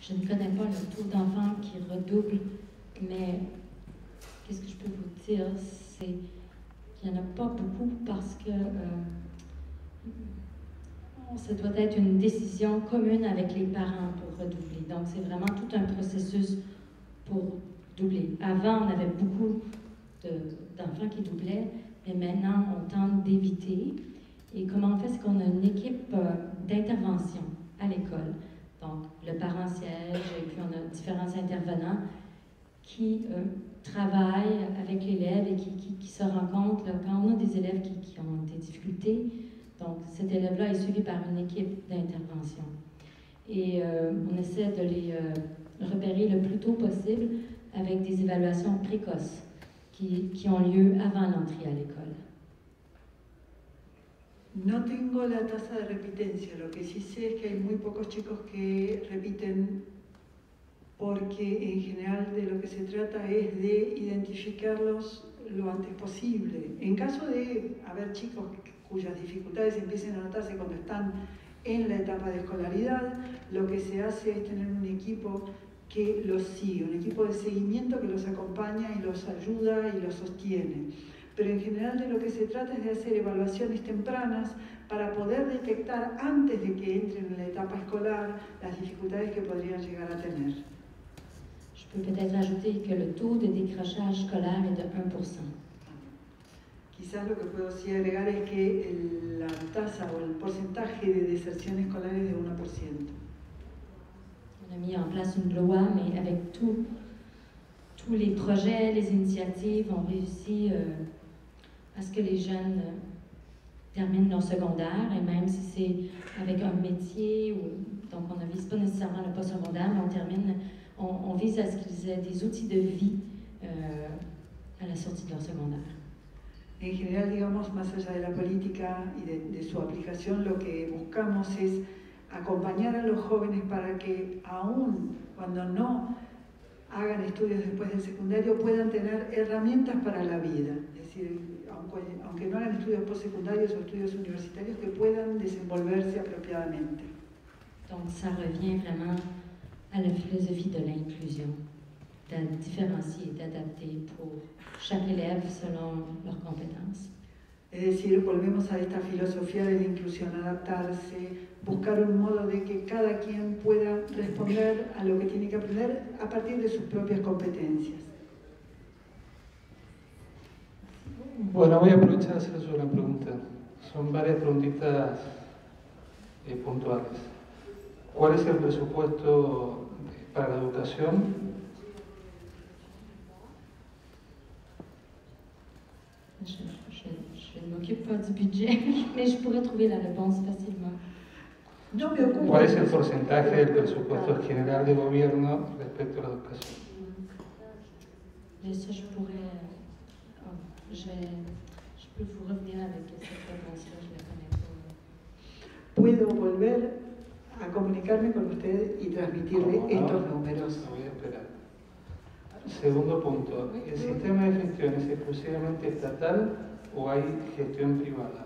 Je ne connais pas le taux d'enfants qui redoublent, mais qu'est-ce que je peux vous dire? C'est qu'il n'y en a pas beaucoup parce que ça doit être une décision commune avec les parents pour redoubler. Donc, c'est vraiment tout un processus pour doubler. Avant, on avait beaucoup d'enfants qui doublaient, mais maintenant, on tente d'éviter. Et comment on fait? C'est qu'on a une équipe d'intervention à l'école. Donc, le parent siège et puis on a différents intervenants qui travaillent avec l'élève et qui se rencontrent. Là, quand on a des élèves qui ont des difficultés, donc cet élève-là est suivi par une équipe d'intervention. Et on essaie de les repérer le plus tôt possible avec des évaluations précoces qui ont lieu avant l'entrée à l'école. No tengo la tasa de repitencia, lo que sí sé es que hay muy pocos chicos que repiten porque en general de lo que se trata es de identificarlos lo antes posible. En caso de haber chicos cuyas dificultades empiecen a notarse cuando están en la etapa de escolaridad, lo que se hace es tener un equipo que los sigue, un equipo de seguimiento que los acompaña y los ayuda y los sostiene. Pero en general de lo que se trata es de hacer evaluaciones tempranas para poder detectar antes de que entren en la etapa escolar las dificultades que podrían llegar a tener. Je peux peut-être ajouter que le taux de décrochage scolaire est de 1%. Quizás lo que puedo sí agregar es que la tasa o el porcentaje de deserción escolar es de 1%. On a mis en place une loi, mais avec tous les projets, les initiatives, on réussit à ce que les jeunes terminent leur secondaire, et même si c'est avec un métier, donc on ne vise pas nécessairement le post-secondaire, mais on vise à ce qu'ils aient des outils de vie à la sortie de leur secondaire. En general, digamos, más allá de la política y de su aplicación, lo que buscamos es acompañar a los jóvenes para que aún cuando no hagan estudios después del secundario puedan tener herramientas para la vida. Es decir, aunque no hagan estudios postsecundarios o estudios universitarios, que puedan desenvolverse apropiadamente. Donc ça revient vraiment à la philosophie de l'inclusion, de différencier, d'adapter pour chaque élève selon leurs compétences. Es decir, volvemos a esta filosofía de la inclusión, adaptarse, buscar un modo de que cada quien pueda responder a lo que tiene que aprender a partir de sus propias competencias. Bueno, voy a aprovechar de hacerles una pregunta. Son varias preguntitas puntuales. ¿Cuál es el presupuesto para la educación? Je ne m'occupe pas du budget, mais je pourrais trouver la réponse facilement. No me ocupo. ¿Cuál es el porcentaje del presupuesto general de gobierno respecto a la educación? Ça, je pourrais... je peux vous revenir avec cette réponse-là, je la connais pas. Puedo volver a comunicarme con usted y transmitirle estos números. Lo voy a esperar. Segundo punto, ¿el sistema de gestión es exclusivamente estatal o hay gestión privada?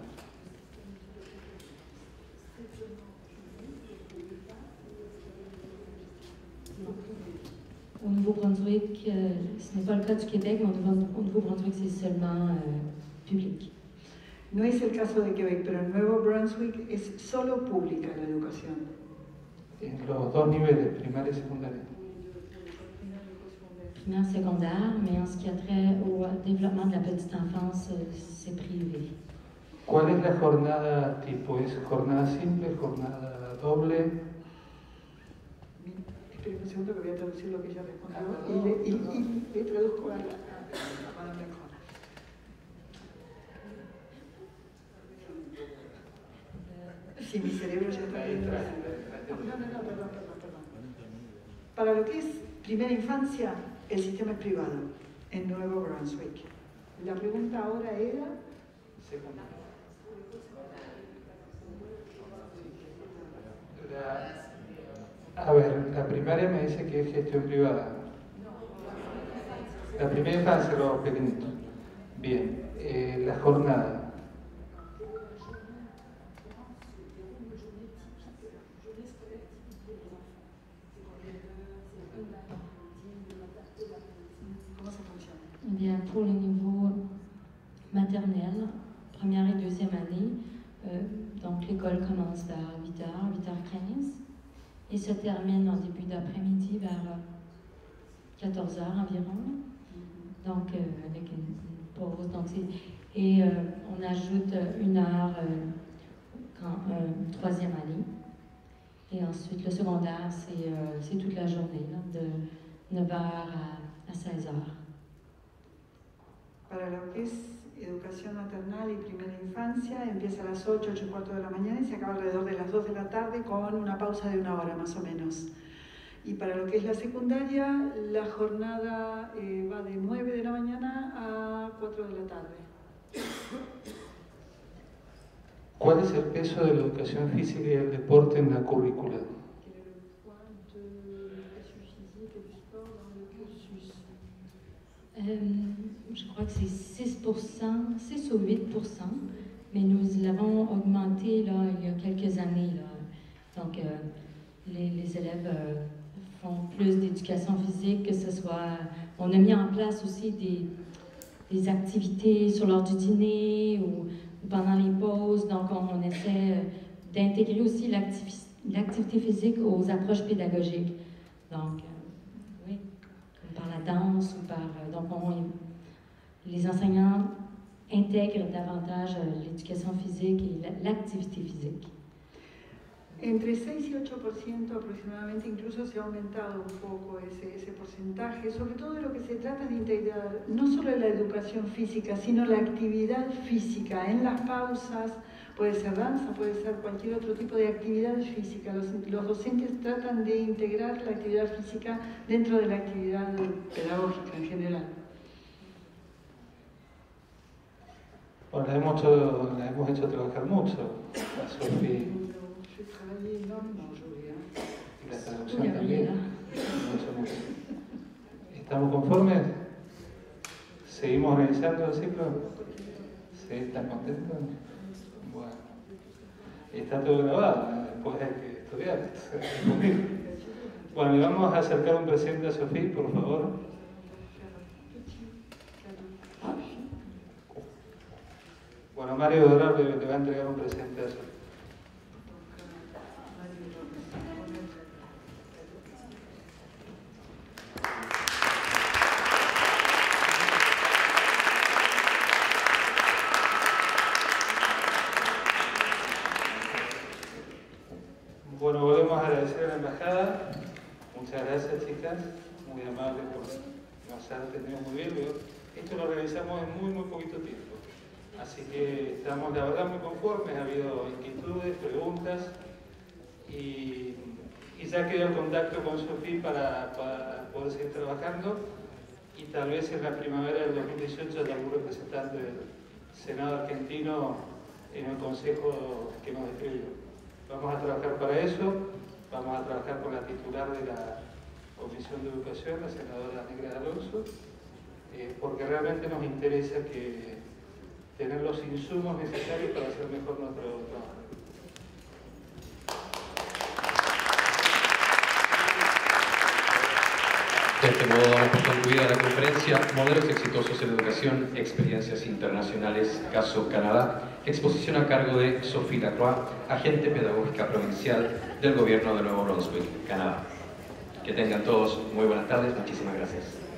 Au Nouveau-Brunswick, ce n'est pas le cas du Québec, mais au Nouveau-Brunswick, c'est seulement public. No es el caso de Quebec, pero en Nuevo Brunswick es solo pública la educación. En los dos niveles, primaria y secundaria. Primaire, secondaire, mais en ce qui a trait au développement de la petite enfance, c'est privé. ¿Cuál es la jornada tipo? ¿Es jornada simple, jornada doble? Espera un segundo que voy a traducir lo que ella respondió y le traduzco a la madame Lencron. Si mi cerebro ya está viendo. No, perdón. Para lo que es primera infancia, el sistema es privado en Nuevo Brunswick. La pregunta ahora era... A ver, la primaria me dice que es gestión privada. La primera infancia, los pequeñitos. Bien, la jornada. Bien, pour le niveau maternel, première et deuxième année, donc l'école commence vers 8h, 8h15 et se termine en début d'après-midi vers 14h environ. Donc avec une pause. Donc, et on ajoute 1 heure troisième année. Et ensuite, le secondaire, c'est toute la journée, là, de 9h à 16h. Para lo que es educación maternal y primera infancia, empieza a las 8, 8:15 de la mañana y se acaba alrededor de las 2 de la tarde con una pausa de 1 hora más o menos. Y para lo que es la secundaria, la jornada va de 9 de la mañana a 4 de la tarde. ¿Cuál es el peso de la educación física y el deporte en la currícula? Je crois que c'est 6%, 6 ou 8%, mais nous l'avons augmenté là, il y a quelques années. Là. Donc, les élèves font plus d'éducation physique, que ce soit... On a mis en place aussi des activités sur l'heure du dîner ou pendant les pauses. Donc, on essaie d'intégrer aussi l'activité physique aux approches pédagogiques. Donc, oui, comme par la danse ou par... donc, les enseignants intègrent davantage l'éducation physique et l'activité physique. Entre 6 y 8% aproximadamente, incluso se ha aumentado un poco ese porcentaje, sobre todo de lo que se trata de integrar no solo la educación física, sino la actividad física en las pausas, puede ser danza, puede ser cualquier otro tipo de actividad física. Los docentes tratan de integrar la actividad física dentro de la actividad pedagógica en general. Bueno, la hemos hecho trabajar mucho, a Sofía. Y la traducción también. Mucho. ¿Estamos conformes? ¿Seguimos organizando el ciclo? ¿Sí? ¿Están contentos? Bueno. Está todo grabado, después hay que estudiar. Bueno, le vamos a acercar un presente a Sofía, por favor. Bueno, Mario Dorar le va a entregar un presente a Sofía. Bueno, volvemos a agradecer a la embajada. Muchas gracias, chicas. Muy amables por nos han atendido muy bien. Esto lo realizamos en muy poquito tiempo. Así que estamos, la verdad, muy conformes. Ha habido inquietudes, preguntas. Y ya quedó el contacto con Sofía para poder seguir trabajando. Y tal vez en la primavera del 2018 haya algún representante del Senado argentino en el consejo que nos escribió. Vamos a trabajar para eso, vamos a trabajar con la titular de la Comisión de Educación, la senadora Negra Alonso, porque realmente nos interesa tener los insumos necesarios para hacer mejor nuestro trabajo. De este modo damos por concluida la conferencia Modelos exitosos en educación, experiencias internacionales, caso Canadá, exposición a cargo de Sophie Lacroix, agente pedagógica provincial del gobierno de Nuevo Brunswick, Canadá. Que tengan todos muy buenas tardes, muchísimas gracias.